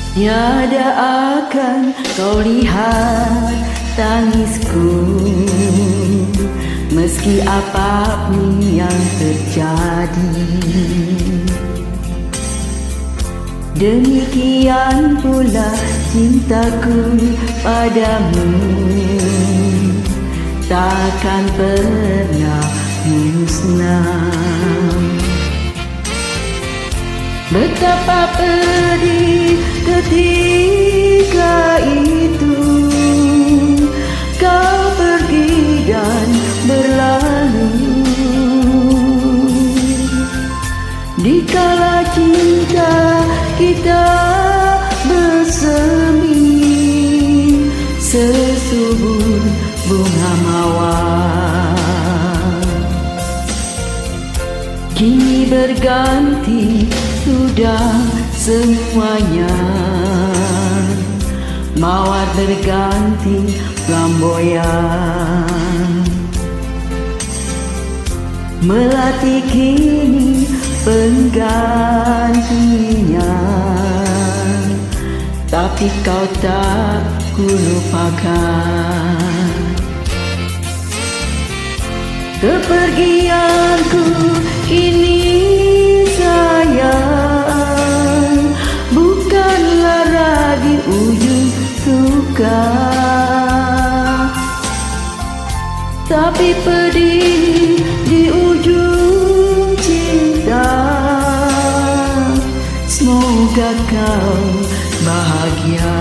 Tiada akan kau lihat tangisku, meski apapun yang terjadi. Demikian pula cintaku padamu, takkan pernah musnah. Betapa pedih ketika itu kau pergi dan berlalu. Dikala cinta kita bersemi sesubur bunga mawar, kini berganti sudah semuanya. Mawar berganti flamboyan, melati kini penggantinya. Tapi kau tak kulupakan kepergianku ini sayang, bukanlah lagi ujung suka, tapi pedih di ujung cinta. Semoga kau bahagia.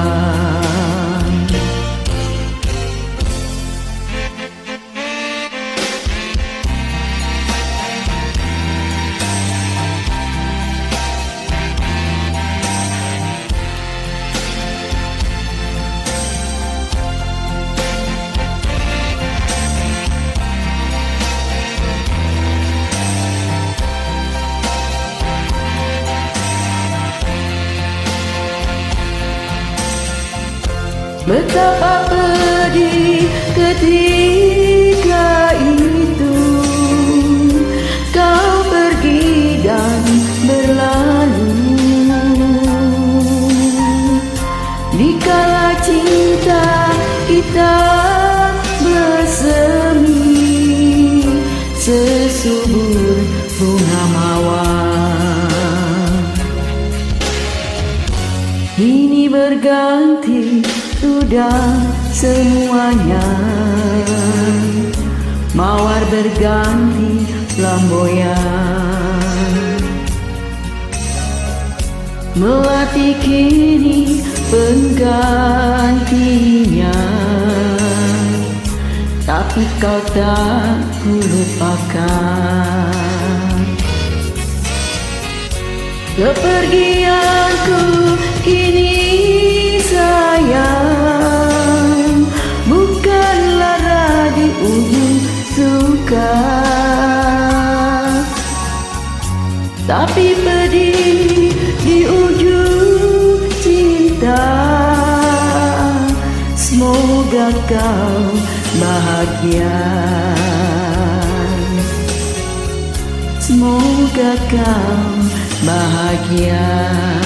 Betapa pedih ketika itu kau pergi dan berlalu. Dikala cinta kita bersemi sesubur bunga mawar, kini berganti sudah semuanya. Mawar berganti flamboyan, melati kini penggantinya. Tapi kau tak kulupakan kepergianku kini sayang, bukanlah lagi ujung suka, tapi pedih di ujung cinta. Semoga kau bahagia, semoga kau bahagia.